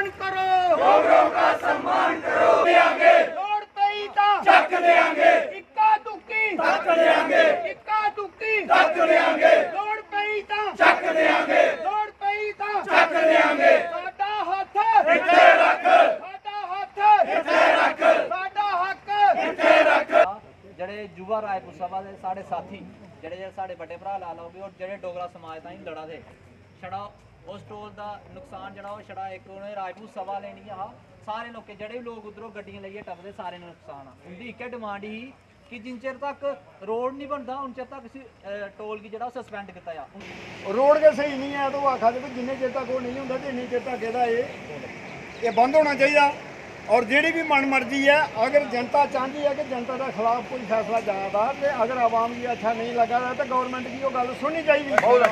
करो, डोगरों का सम्मान करो। देंगे लोड़ पई ता चक देंगे, इक्का दुक्की तक देंगे, इक्का दुक्की तक देंगे, लोड़ पई ता चक देंगे, लोड़ पई ता चक देंगे। साडा हथ इत्थे रख, साडा हथ इत्थे रख, साडा हक इत्थे रख। ਜਿਹੜੇ ਯੁਵਾ ਰਾਏਪੁਰ ਸਭਾ ਦੇ ਸਾਡੇ ਸਾਥੀ ਜਿਹੜੇ ਸਾਡੇ ਵੱਡੇ ਭਰਾ ਲਾ ਲਓਗੇ और ਜਿਹੜੇ ਡੋਗਰਾ ਸਮਾਜ ਤਾਈਂ ਲੜਾ ਦੇ ਛੜਾ उस टोल का नुकसान जड़ा वो छड़ा एक उन्हें राजपूत सभा लेनी आ सारे लोग जेडे भी लोग उधरों गड्डियां लेइए टपदे सारे नुकसान आ उनकी एक डिमांड ही कि जिन चेर तक रोड नहीं बनता उन चेर तक टोल की जड़ा सस्पेंड किया जा रोड के सही नहीं है तो आखा दे जिन्ने चेर तक वो नहीं होंगे तो इन्ने चेर तक ये बंद होना चाहिए। और जी भी मन मर्जी है अगर जनता चाहती है कि जनता के खिलाफ कोई फैसला जाता तो अगर आवाम की अच्छा नहीं लगा तो गवर्नमेंट की वो गल सुननी चाहिए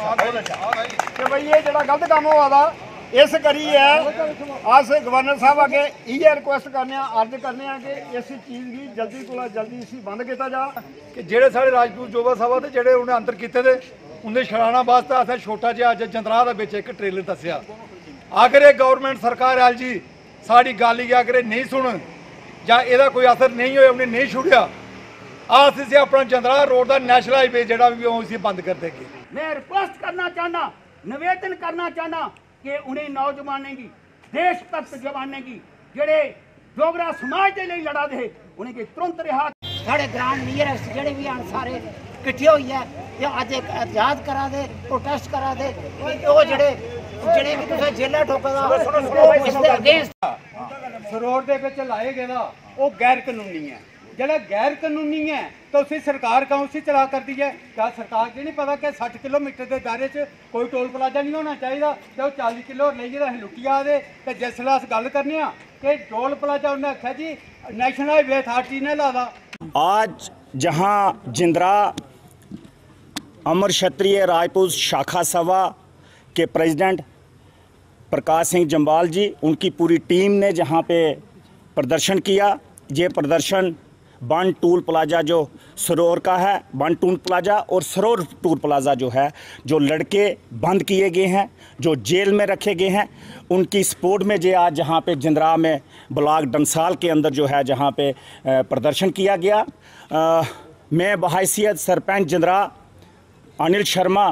कि भाई ये जो गलत काम हुआ था इस करी है अस गवर्नर साहब अगे इयै रिक्वेस्ट करने अर्ज करने कि इस चीज़ की जल्दी को जल्दी इसी बंद किया जा कि जेडे साढ़े राजपूत जोबा सभा के जेडे उन्हें अंदर किए थे उन्हें छड़ाना वास्ते असें छोटा जिहा अज जंदराह के एक ट्रेलर दसिया अगर ये गवर्नमेंट सरकार आल जी साड़ी गल ही अगर नहीं सुन या इसका कोई असर नहीं होया उन्हें नहीं छुड़िया अस इसे अपना जंदराह रोड का नैशनल हाईवे जोड़ा भी इसे बंद कर देंगे। मैं रिक्वेस्ट करना चाहना निवेदन करना चाहना कि उन्हें नौजवानों की देश भक्त जवानों की जेडे डोगरा समाज के लिए लड़ा दे उन्हें तुरंत रिहा साढ़े ग्रांड नियरेस्ट जेडे भी हैं सारे इकट्ठे हुई है या अज एक एहतजाज करा दे प्रोटेस्ट करा दे वो जेडे जेडे भी तुसें जेला ठोकदा अगेंस्ट सरोवर दे विच लाए गए ना वो गैर कानूनी है जरा गैर कानूनी है तो उसी सरकार का उसी चला कर दी है क्या सरकार को नहीं पता कि 60 किलोमीटर के दायरे च कोई टोल प्लाजा नहीं होना चाहिए तो 40 किलो लेइए अं लुटिया दे तो जिसलै अस गल करने कि टोल प्लाजा उन्हें आख्या जी नैशनल हाईवे अथॉरिटी ने ला दा। आज जहां जिंद्राह अमर क्षत्रिय राजपूत शाखा सभा के प्रेसिडेंट प्रकाश सिंह जम्वाल जी उनकी पूरी टीम ने जहां पे प्रदर्शन किया, ये प्रदर्शन बन टूल प्लाजा जो सरोवर का है बन टूल प्लाजा और सरोवर टूल प्लाजा जो है जो लड़के बंद किए गए हैं जो जेल में रखे गए हैं उनकी सपोर्ट में जो आज जहाँ पे जिंद्राह में ब्लॉक डंसाल के अंदर जो है जहाँ पे प्रदर्शन किया गया। मैं बहैसियत सरपंच जिंद्राह अनिल शर्मा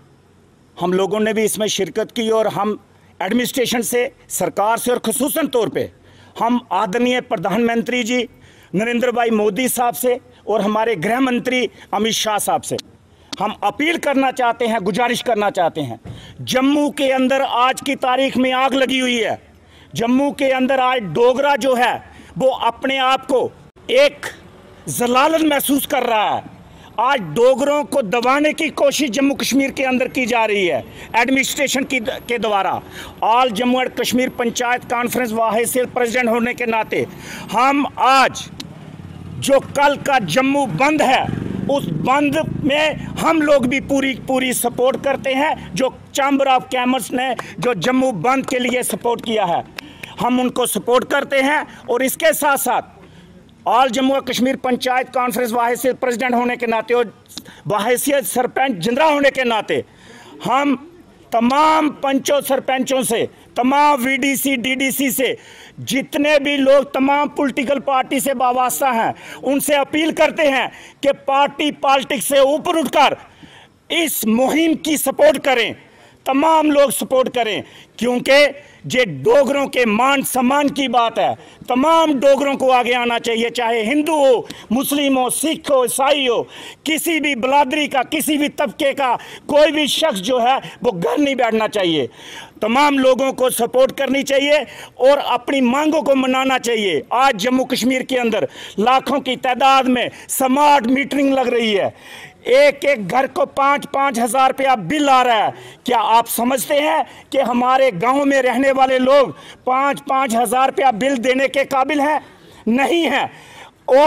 हम लोगों ने भी इसमें शिरकत की और हम एडमिनिस्ट्रेशन से सरकार से और ख़ुसूसन तौर पे हम आदरणीय प्रधानमंत्री जी नरेंद्र भाई मोदी साहब से और हमारे गृह मंत्री अमित शाह साहब से हम अपील करना चाहते हैं गुजारिश करना चाहते हैं। जम्मू के अंदर आज की तारीख में आग लगी हुई है। जम्मू के अंदर आज डोगरा जो है वो अपने आप को एक जलालत महसूस कर रहा है। आज डोगरों को दबाने की कोशिश जम्मू कश्मीर के अंदर की जा रही है एडमिनिस्ट्रेशन के द्वारा। All Jammu and Kashmir panchayat conference वाहिसियत प्रेसिडेंट होने के नाते हम आज जो कल का जम्मू बंद है उस बंद में हम लोग भी पूरी सपोर्ट करते हैं। जो चैम्बर ऑफ कॉमर्स ने जो जम्मू बंद के लिए सपोर्ट किया है हम उनको सपोर्ट करते हैं। और इसके साथ साथ all Jammu and Kashmir panchayat conference वाहिसियत प्रेसिडेंट होने के नाते और वाहिसियत सरपंच जिंद्राह होने के नाते हम तमाम पंचों सरपंचों से तमाम वीडीसी डीडीसी से जितने भी लोग तमाम पॉलिटिकल पार्टी से वाबस्ता हैं उनसे अपील करते हैं कि पार्टी पॉलिटिक्स से ऊपर उठकर इस मुहिम की सपोर्ट करें। तमाम लोग सपोर्ट करें क्योंकि ये डोगरों के मान सम्मान की बात है। तमाम डोगरों को आगे आना चाहिए, चाहे हिंदू हो मुस्लिम हो सिख हो ईसाई हो किसी भी बिरादरी का किसी भी तबके का कोई भी शख्स जो है वो घर नहीं बैठना चाहिए। तमाम लोगों को सपोर्ट करनी चाहिए और अपनी मांगों को मनाना चाहिए। आज जम्मू कश्मीर के अंदर लाखों की तादाद में स्मार्ट मीटरिंग लग रही है। एक एक घर को 5-5 हज़ार रुपया बिल आ रहा है। क्या आप समझते हैं कि हमारे गांव में रहने वाले लोग 5-5 हज़ार रुपया बिल देने के काबिल हैं? नहीं है। और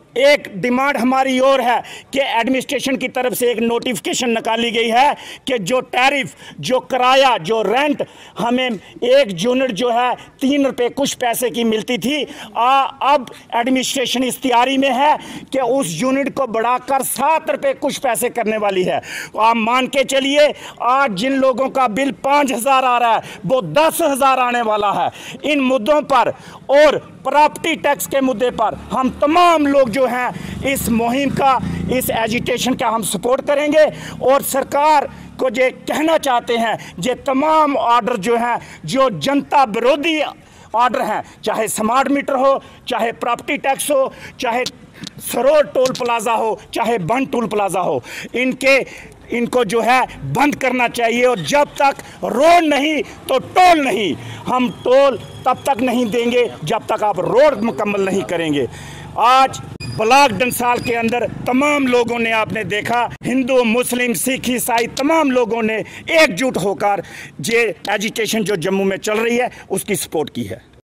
एक डिमांड हमारी और है कि एडमिनिस्ट्रेशन की तरफ से एक नोटिफिकेशन निकाली गई है कि जो टैरिफ, जो किराया, जो रेंट हमें एक यूनिट जो है 3 रुपये कुछ पैसे की मिलती थी, अब एडमिनिस्ट्रेशन इस तैयारी में है कि उस यूनिट को बढ़ाकर 7 रुपये कुछ पैसे करने वाली है। आप मान के चलिए आज जिन लोगों का बिल 5,000 आ रहा है वो 10,000 आने वाला है। इन मुद्दों पर और प्रॉपर्टी टैक्स के मुद्दे पर हम तमाम लोग जो हैं इस मुहिम का, इस एजिटेशन का हम सपोर्ट करेंगे और सरकार को ये कहना चाहते हैं ये तमाम ऑर्डर जो हैं, जो जनता विरोधी ऑर्डर हैं, चाहे स्मार्ट मीटर हो, चाहे प्रॉपर्टी टैक्स हो, चाहे सरोवर टोल प्लाजा हो, चाहे बन टोल प्लाजा हो, इनको जो है बंद करना चाहिए। और जब तक रोड नहीं तो टोल नहीं, हम टोल तब तक नहीं देंगे जब तक आप रोड मुकम्मल नहीं करेंगे। आज ब्लॉक डंसाल के अंदर तमाम लोगों ने, आपने देखा, हिंदू, मुस्लिम, सिख, ईसाई तमाम लोगों ने एकजुट होकर ये एजिटेशन जो जम्मू में चल रही है उसकी सपोर्ट की है।